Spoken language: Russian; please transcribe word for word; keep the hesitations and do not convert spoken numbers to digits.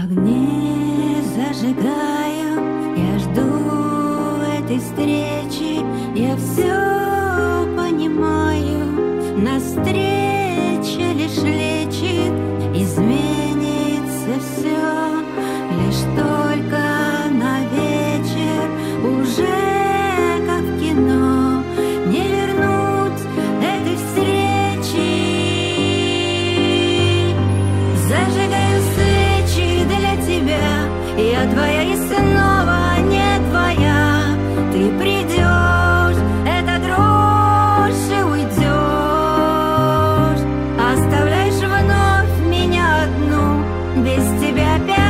Огни зажигаю, я жду этой встречи, я все понимаю, навстречу лишь лечит, изменится все, лишь только на вечер, уже как в кино, не вернуть этой встречи. Зажигаю свечи для тебя, я твоя и снова не твоя. Ты придешь, эта дрожь и уйдешь, оставляешь вновь меня одну, без тебя опять.